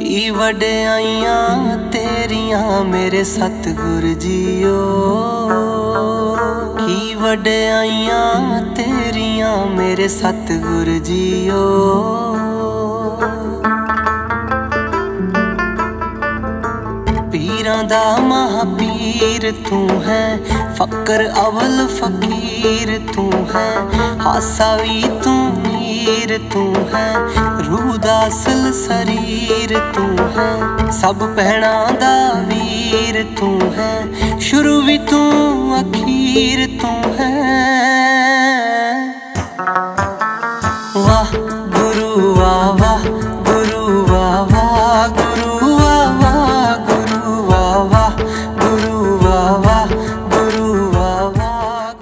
की वड्याइयां तेरियां मेरे सतगुर जीओ, की वड्याइयां तेरियां मेरे सतगुर जीओ। पीरां दा महापीर तू है, फकर अवल फकीर तू है, हासा भी तू मीर तू है, रूह दा असल शरीर तू है, सब भैणां दा वीर तू है, शुरू भी तू अखीर तू है। वाह गुरु वाह वाह गुरु वाह वाह गुरु वाह वाह गुरु वाह वाह गुरु वाह वाह गुरु वाह वाह।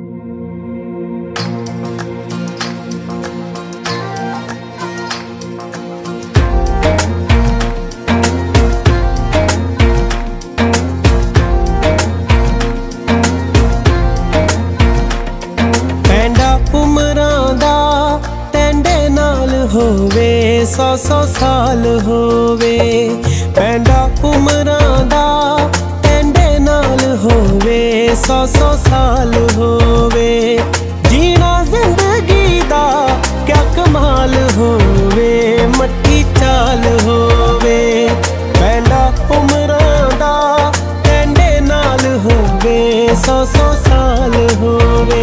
पैंडा उमरां दा टेंडे नाल होवे, 100 साल होवे। पैंडा उमरां दा टेंडे नाल होवे, 100 साल होवे। जीना जिंदगी दा क्या कमाल होवे, मट्टी चाल होवे। पैंडा उमरां दा टेंडे नाल होवे, 100 साल होवे।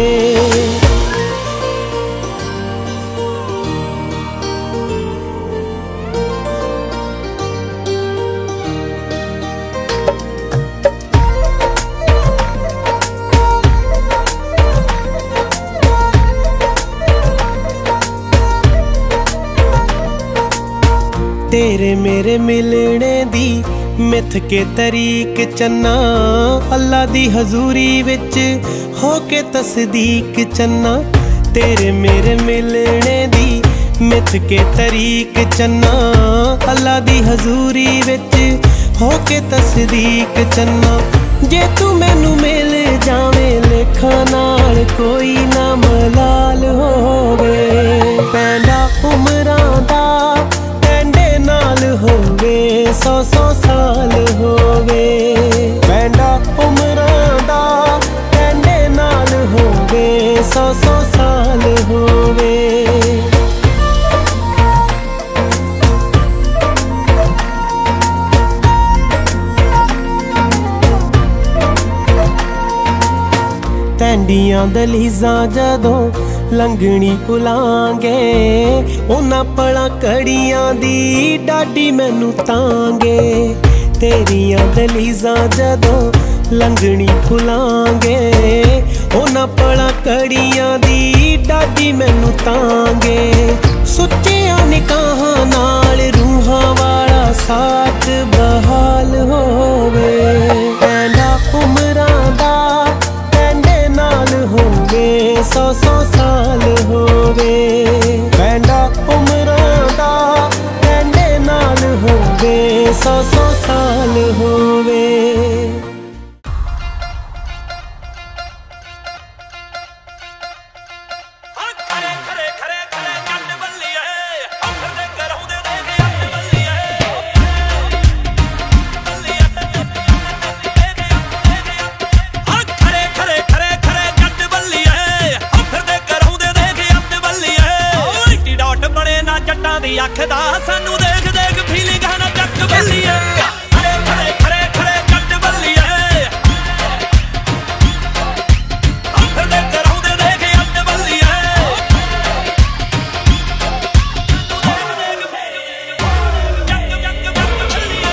तेरे मेरे मिलने दी मिथ के तरीक चन्ना, अल्लाह दी हजूरी विच होके तसदीक चन्ना। तेरे मेरे मिलने दी मिथ के तरीक चन्ना, अल्लाह दी हजूरी विच होके तसदीक चन्ना। जे तू मैनू मिल जावे लेखा नाल कोई ना मलाल होवे। पैंडा उमरां दा नाल होवे, 100 साल होवे। पैंडा उमरां दा टेंडे नाल होवे, 100 साल होवे। तैंडियां दलीज़ां जदों लंघनी भुलांगे, उन्हां पलां कड़ियां दी डाडी मैनू तांगे। तेरियां दलीज़ां जदों लंघनी भुलांगे, उन्हां पलां कड़ियां दी डाडी मैनू तांगे। सुच्चियां निकाहां नाल रूहां वाला साथ बहाल होवे। पैंडा उमरां दा टेंडे नाल होवे, 100 साल होवे। पैंडा उमरां दा टेंडे नाल होवे, 100 साल होवे। आखदा सानू देख देख फीलिंग है ना जग बल्लिए, खरे खरे खरे खरे जग बल्लिए। फिर दे कराउंदे देख जग बल्लिए, देख देख जग जग बल्लिए।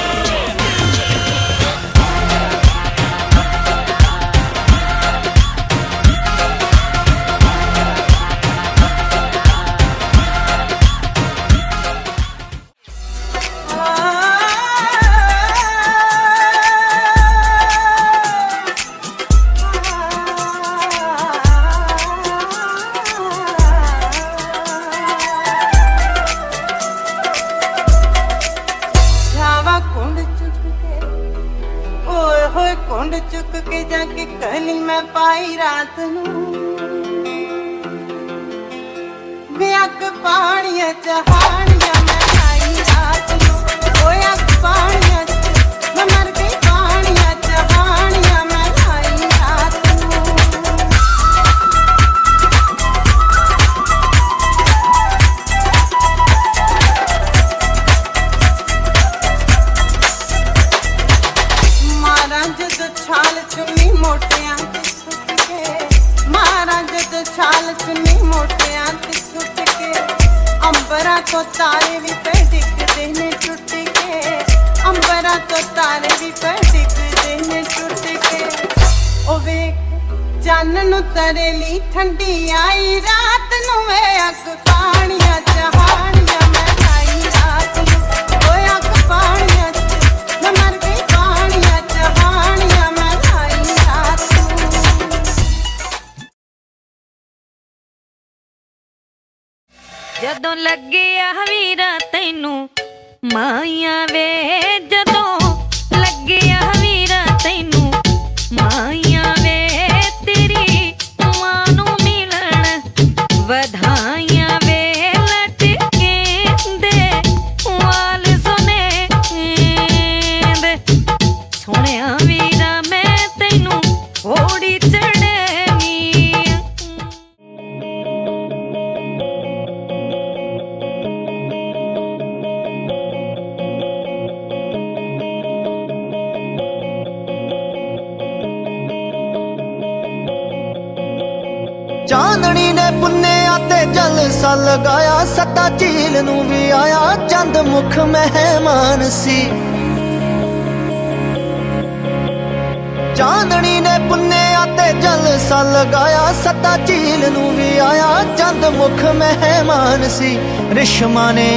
कुंड चुक के जाके कली मैं पाई रात नू बेअक पानिया चहानिया मैं आई रात नू होया पानिया मैं मर गई पानिया जहानिया मैं लाई रात मारा जद छाल चुनी मोटियां ते सुट के मारा जद छाल चुनी मोटियां ते सुट के अंबरा तो तारे भी पे दिखते ने टूट के अंबरा तो तारे भी पे दिखते ने टूट के ओ वे चानन तरेली ठंडी आई रात नु वे अग पानिया जहानिया मैं लाई रात नु ओए अग पानिया मैं मर गई पानिया जहानिया मैं लाई रात नु जदों लगे आ वीरा तैनू माइया वे जदों लगे आ वीरा तैनू माइया वे तेरी मां नू मिलन वधाइयां वे लटके दे वाल सुने दे सोहणिया वीरा मैं तैनू ओड़ी चढ़नी चांदनी ने पुन्ने आते जलसा लगाया सत्ता झील नू भी आया चंद मुख मेहमान सी चांदनी ने पुन्ने आते जलसा लगाया सत्ता झील नू भी आया चंद मुख मेहमान सी रिश्मा ने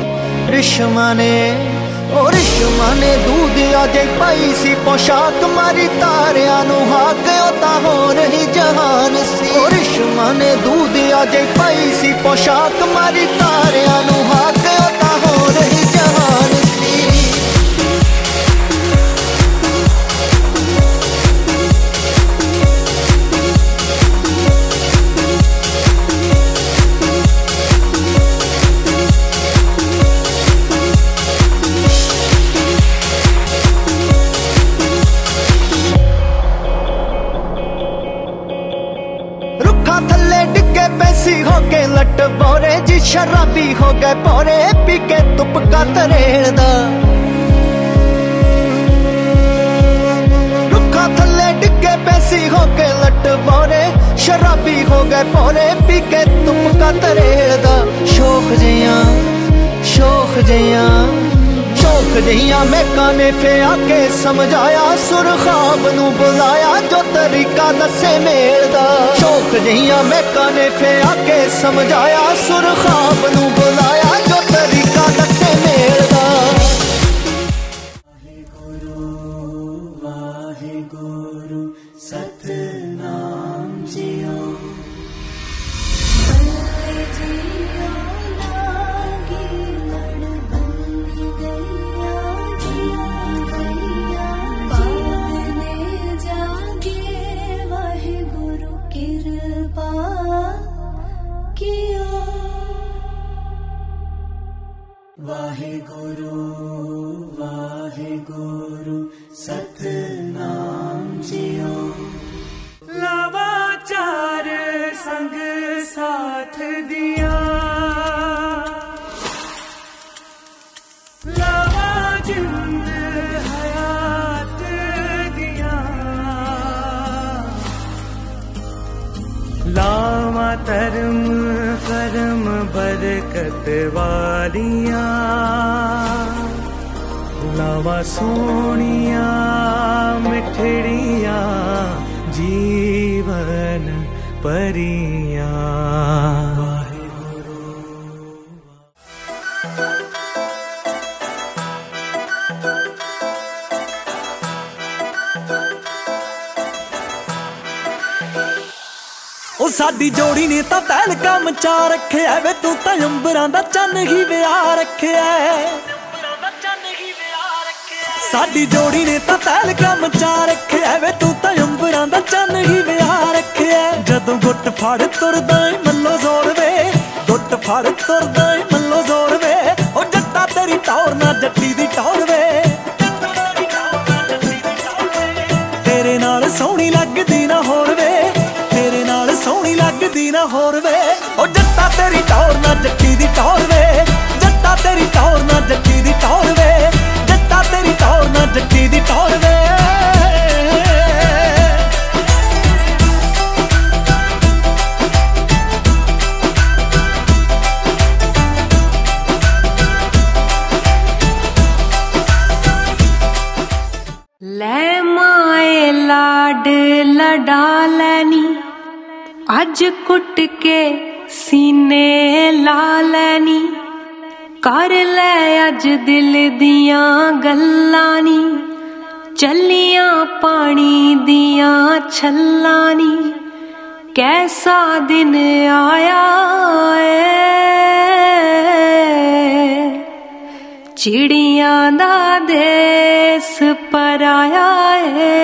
ओ रिश्मा ने दूध अजे पाई सी पोशाक मारी तारिया नू हाक ओता हो रही जहान सी ओ रिश्मा ने दूध अजे पाई सी पोशाक मारी तारिया नू हाक ओता हो रही जहान सी हो के लट बोरे जी शराबी हो गए पोरे पी के तुपका तरेड़दा रुखा थले डिगे पैसी हो के लट बोरे शराबी हो गए पोरे पी के तुपका तरेड़दा शोख जइयां मैं काने फे आके समझाया सुर ख्वाब नू बुलाया जो तरीका दसे मेलदा शौक जइयां मैं काने फे आके समझाया सुर ख्वाब नू बुलाया जो तरीका दसे मेलदा वाहिगुरु सतनाम जियो वाहिगुरु सतनाम जियो लावाचार संग साथ दिया लावा जिंद हयात दिया लावा धर्म करम बरकत वालिया लावा सोनिया मिठड़िया जीवन परिया ओ साडी जोड़ी ने तां तहलका मचा रखिया वे तू तां अंबरां दा चन्न ही विआ रखिया साडी जोड़ी ने तां तहलका मचा रखिया वे तू तां अंबरां दा चन्न ही विआ रखिया जदों गुੱਟ फड़ तुरदा मल्लो जोर वे गुੱਟ फड़ तुरदा मल्लो जोर वे ओ जट्टा तेरी टौर ना जट्टी दी टौर वे अज कुट के सीने ला लैनी कर ले अज दिल दियां गल्लां नी चलियां पानी दियां छल्लां नी कैसा दिन आया है चिड़ियां दा देस पर आया है